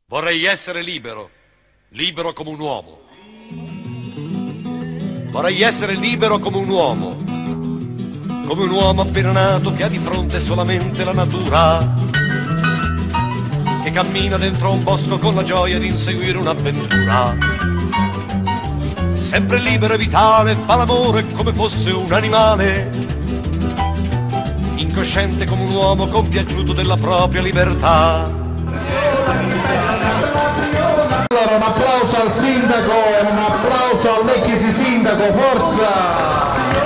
Vorrei essere libero, libero come un uomo. Vorrei essere libero come un uomo appena nato che ha di fronte solamente la natura, che cammina dentro un bosco con la gioia di inseguire un'avventura. Sempre libero e vitale, fa l'amore come fosse un animale, incosciente come un uomo compiaciuto della propria libertà. Allora un applauso al sindaco e un applauso all'ex sindaco, forza!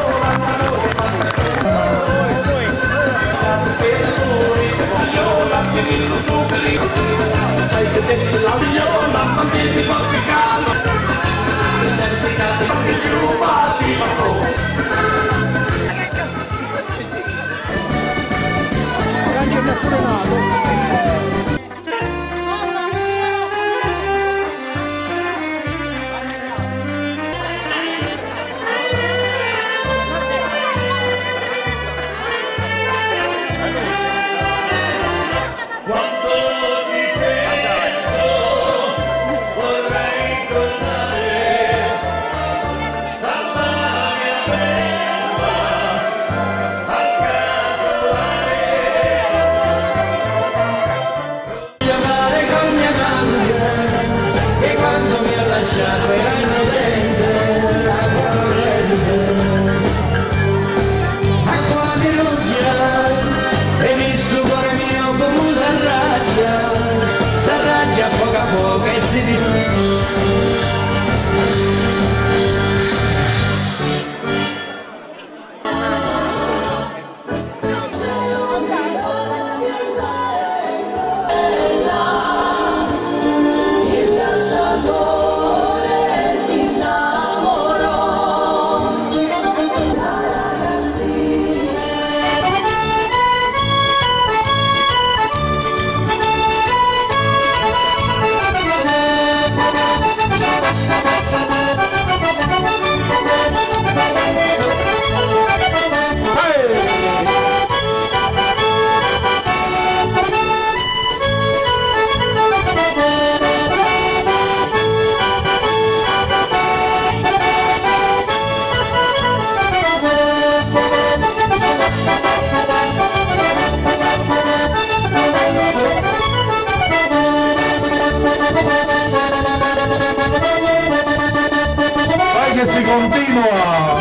Che si continua.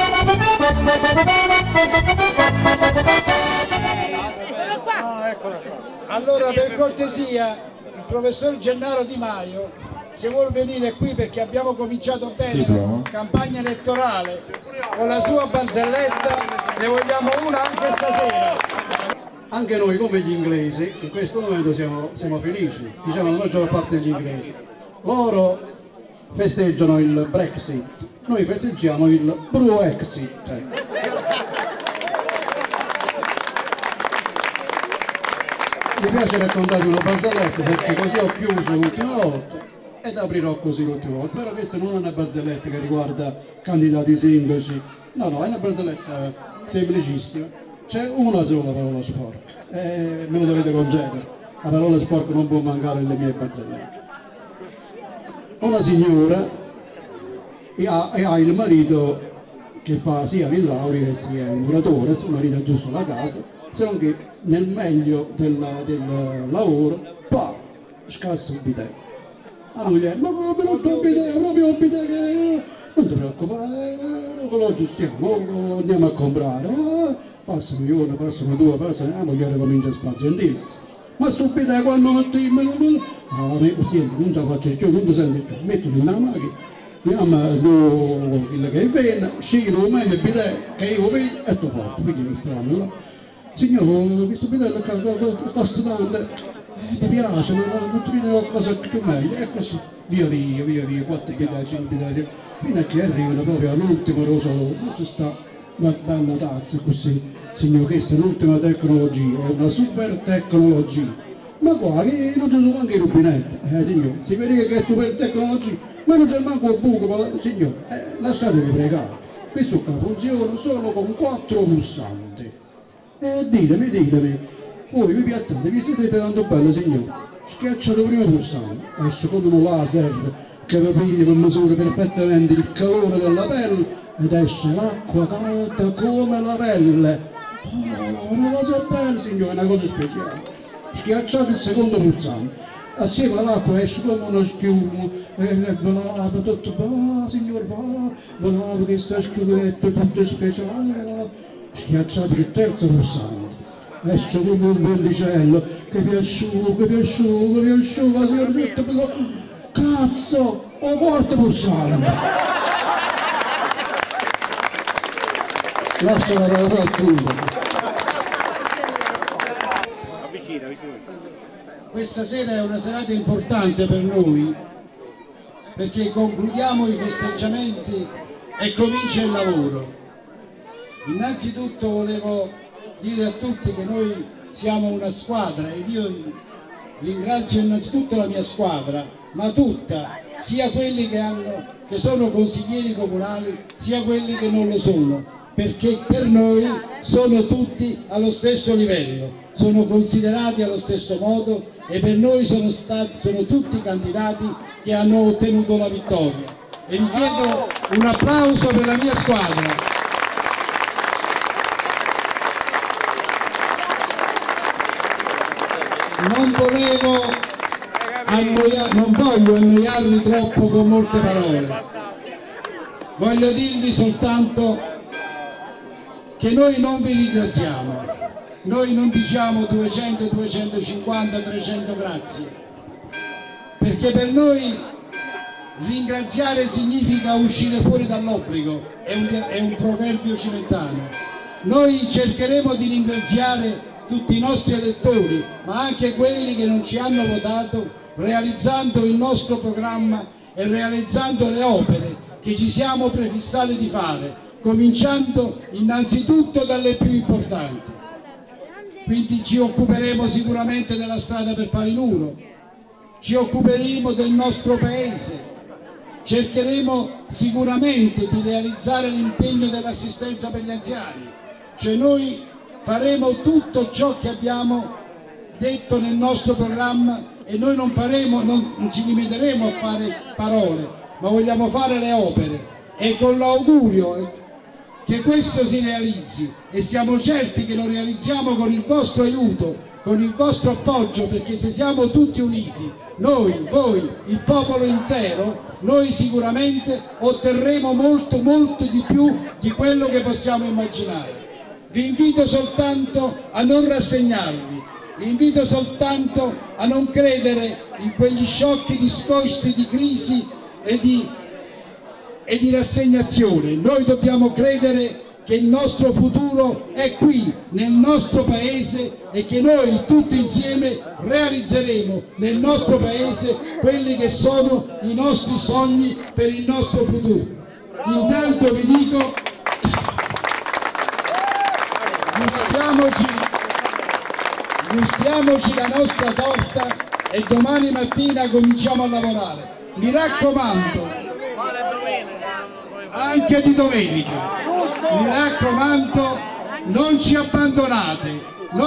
Allora, per cortesia, il professor Gennaro Di Maio, se vuol venire qui, perché abbiamo cominciato bene la campagna elettorale con la sua barzelletta, ne vogliamo una anche stasera. Anche noi, come gli inglesi, in questo momento siamo felici, diciamo la maggior parte degli inglesi. Loro festeggiano il Brexit, noi festeggiamo il Bruexit. Mi piace raccontarvi una barzelletta perché così ho chiuso l'ultima volta ed aprirò così l'ultima volta, però questa non è una barzelletta che riguarda candidati sindaci, no, è una barzelletta semplicissima, c'è una sola parola sporca e me lo dovete concedere, la parola sporca non può mancare nelle mie barzellette. Una signora ha il marito che fa sia l'idraulico sia il muratore, il marito ha giusto la casa, se non che nel meglio del lavoro, scassa un bidet. La moglie, ma proprio un bidet, non ti preoccupare, lo aggiustiamo, andiamo a comprare. Passano un giorno, passano due, la moglie comincia a spazientirsi. Ma sto bidet quando mettiamo, senti, non te la faccio più, non ti senti più, mettilo in una macchina, chiama quello che viene, scegli meglio il bidet che io vedo e ti porto, quindi mi strano là. Signore, questo bidet costa tanto, mi piace, ma non ti vedo qualcosa più meglio, e così, via, 4 bidet, 5 bidet, fino a che arrivano proprio all'ultimo rosolo, non ci sta una bella tazza così. Signore, questa è l'ultima tecnologia, è una super tecnologia. Ma qua che non ci sono anche i rubinetti, signore, si vede che è super tecnologia, ma non c'è manco il buco, signore, lasciatevi pregare. Questo qua funziona solo con 4 pulsanti. Ditemi, voi vi piazzate, vi siete tanto bello, signore. schiaccia il primo pulsante, esce come un laser che lo piglia per misura perfettamente il calore della pelle ed esce l'acqua calda come la pelle. Oh, una cosa bella, signore, una cosa speciale. Schiacciate il secondo pulsante, assieme all'acqua esce come uno schiuma e volava tutto, va signore, volava questa schiumetta tutto speciale. Schiacciate il terzo pulsante, esce come un verticello che vi asciuga, signor Vitto, cazzo, ho quarto pulsante. Lasciala dalla prossima. Questa sera è una serata importante per noi perché concludiamo i festeggiamenti e comincia il lavoro. Innanzitutto volevo dire a tutti che noi siamo una squadra e io ringrazio innanzitutto la mia squadra, ma tutta, sia quelli che sono consiglieri comunali sia quelli che non lo sono, perché per noi sono tutti allo stesso livello, sono considerati allo stesso modo e per noi sono tutti candidati che hanno ottenuto la vittoria. E vi chiedo un applauso per la mia squadra. Non voglio annoiarvi troppo con molte parole, voglio dirvi soltanto che noi non vi ringraziamo, noi non diciamo 200, 250, 300 grazie, perché per noi ringraziare significa uscire fuori dall'obbligo, è un proverbio cilentano. Noi cercheremo di ringraziare tutti i nostri elettori, ma anche quelli che non ci hanno votato, realizzando il nostro programma e realizzando le opere che ci siamo prefissati di fare, cominciando innanzitutto dalle più importanti. Quindi ci occuperemo sicuramente della strada per Palinuro, ci occuperemo del nostro paese, cercheremo sicuramente di realizzare l'impegno dell'assistenza per gli anziani, cioè noi faremo tutto ciò che abbiamo detto nel nostro programma e noi non ci limiteremo a fare parole, ma vogliamo fare le opere e con l'augurio che questo si realizzi e siamo certi che lo realizziamo con il vostro aiuto, con il vostro appoggio, perché se siamo tutti uniti, noi, voi, il popolo intero, noi sicuramente otterremo molto di più di quello che possiamo immaginare. Vi invito soltanto a non rassegnarvi, vi invito soltanto a non credere in quegli sciocchi discorsi di crisi e di rassegnazione. Noi dobbiamo credere che il nostro futuro è qui, nel nostro paese, e che noi tutti insieme realizzeremo nel nostro paese quelli che sono i nostri sogni per il nostro futuro. Intanto vi dico, gustiamoci la nostra torta e domani mattina cominciamo a lavorare. Mi raccomando, anche di domenica, mi raccomando, non ci abbandonate,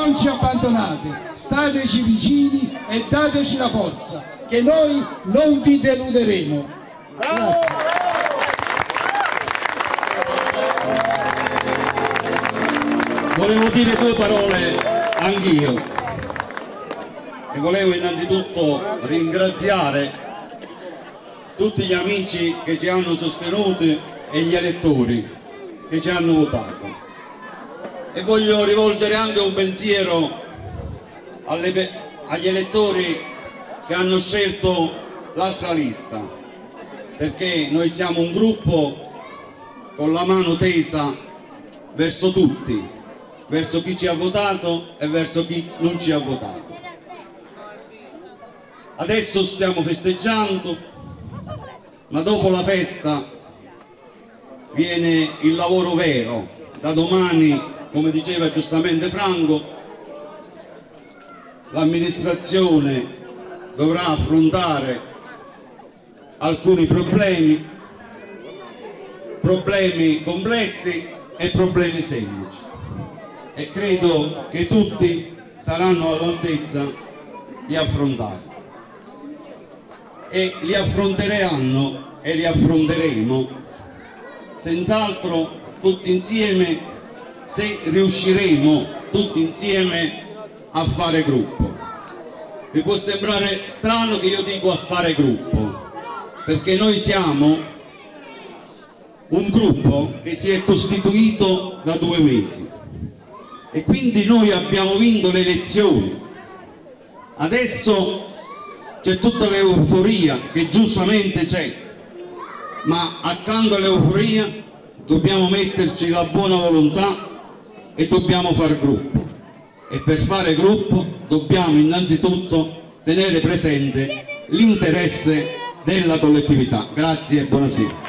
stateci vicini e dateci la forza, che noi non vi deluderemo. Grazie. Volevo dire due parole anch'io e volevo innanzitutto ringraziare tutti gli amici che ci hanno sostenuti e gli elettori che ci hanno votato, e voglio rivolgere anche un pensiero agli elettori che hanno scelto l'altra lista, perché noi siamo un gruppo con la mano tesa verso tutti, verso chi ci ha votato e verso chi non ci ha votato. Adesso stiamo festeggiando, ma dopo la festa viene il lavoro vero. Da domani, come diceva giustamente Franco, l'amministrazione dovrà affrontare alcuni problemi complessi e problemi semplici, e credo che tutti saranno all'altezza di affrontare, e li affronteranno e li affronteremo senz'altro tutti insieme, se riusciremo tutti insieme a fare gruppo. Vi può sembrare strano che io dico a fare gruppo, perché noi siamo un gruppo che si è costituito da 2 mesi e quindi noi abbiamo vinto le elezioni. Adesso c'è tutta l'euforia che giustamente c'è, ma accanto all'euforia dobbiamo metterci la buona volontà e dobbiamo fare gruppo, e per fare gruppo dobbiamo innanzitutto tenere presente l'interesse della collettività. Grazie e buonasera.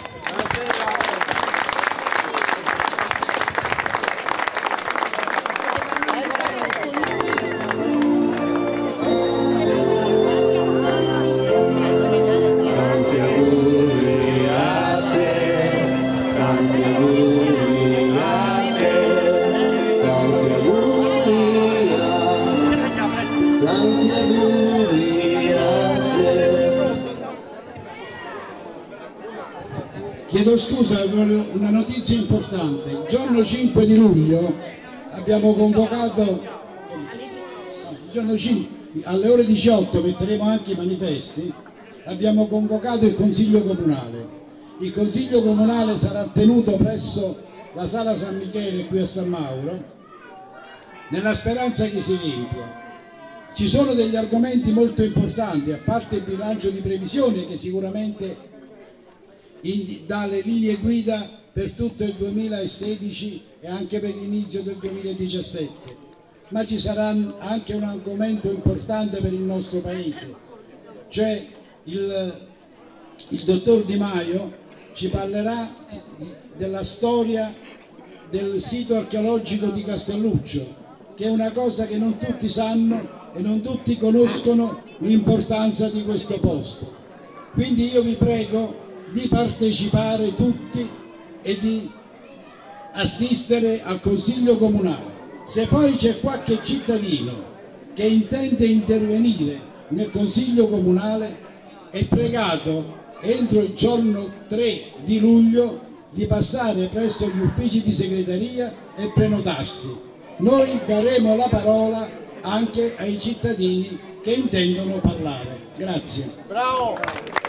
Chiedo scusa, una notizia importante. Il giorno 5 di luglio abbiamo convocato, il giorno 5, alle ore 18 metteremo anche i manifesti, abbiamo convocato il Consiglio Comunale. Il Consiglio Comunale sarà tenuto presso la Sala San Michele qui a San Mauro, nella speranza che si riempia. Ci sono degli argomenti molto importanti, a parte il bilancio di previsione che sicuramente dà le linee guida per tutto il 2016 e anche per l'inizio del 2017, ma ci sarà anche un argomento importante per il nostro paese, cioè il dottor Di Maio ci parlerà della storia del sito archeologico di Castelluccio, che è una cosa che non tutti sanno e non tutti conoscono l'importanza di questo posto. Quindi io vi prego di partecipare tutti e di assistere al Consiglio Comunale. Se poi c'è qualche cittadino che intende intervenire nel Consiglio Comunale, è pregato entro il giorno 3 di luglio di passare presso gli uffici di segreteria e prenotarsi. Noi daremo la parola anche ai cittadini che intendono parlare. Grazie. Bravo!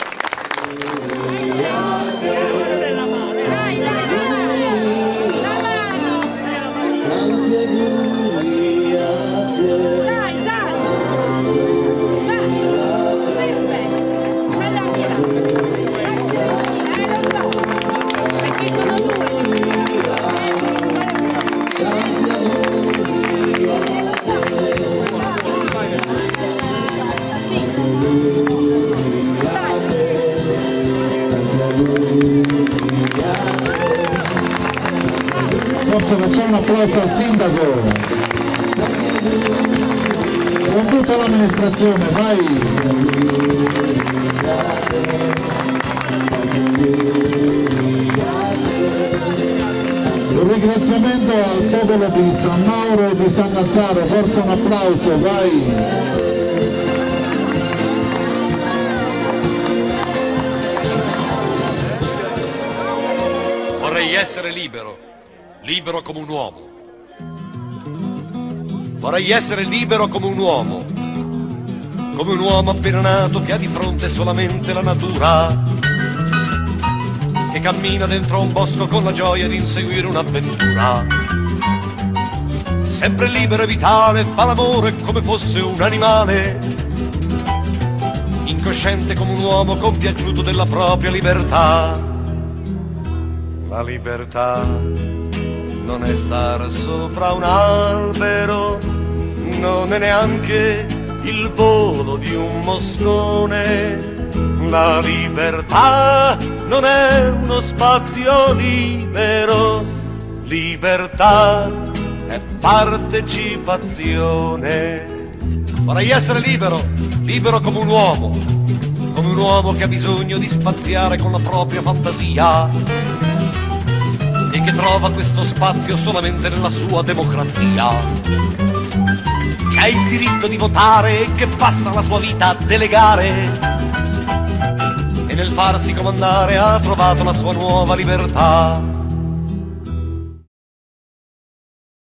Forse facciamo un applauso al sindaco con tutta l'amministrazione, vai! Un ringraziamento al popolo di San Mauro e di San Nazzaro, forse un applauso, vai! Vorrei essere libero, libero come un uomo. Vorrei essere libero come un uomo appena nato che ha di fronte solamente la natura, che cammina dentro un bosco con la gioia di inseguire un'avventura. Sempre libero e vitale, fa l'amore come fosse un animale, incosciente come un uomo compiaciuto della propria libertà. La libertà non è star sopra un albero, non è neanche il volo di un moscone. La libertà non è uno spazio libero, libertà è partecipazione. Vorrei essere libero, libero come un uomo che ha bisogno di spaziare con la propria fantasia e che trova questo spazio solamente nella sua democrazia. che ha il diritto di votare e che passa la sua vita a delegare, e nel farsi comandare ha trovato la sua nuova libertà.